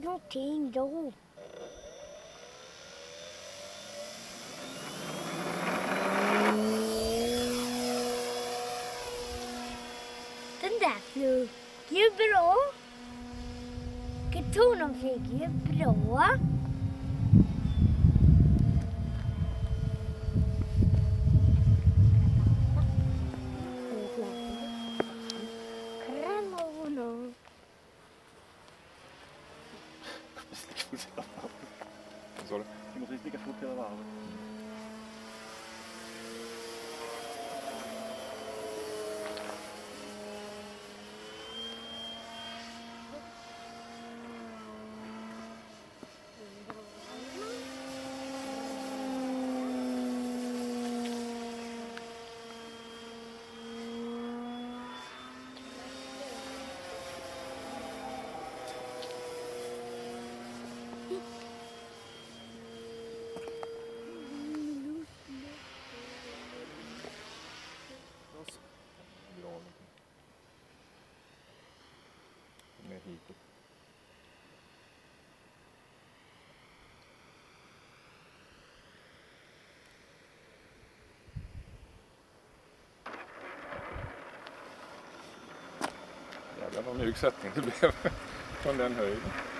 någonting då. Den där flög ju bra. Katonen flög ju bra. Kanoner. Vad sa du? Vi måste sticka fort hela varvet. Ner hitåt. Jävlar vad mjuk sättning det blev från den höjden.